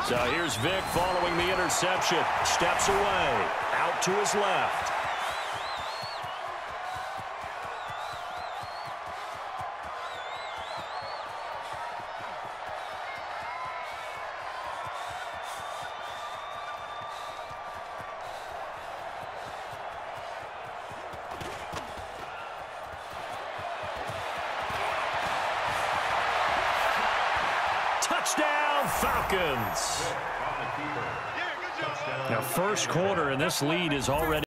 So here's Vic following the interception. Steps away. Out to his left. Touchdown, Falcons. Now, first quarter, and this lead is already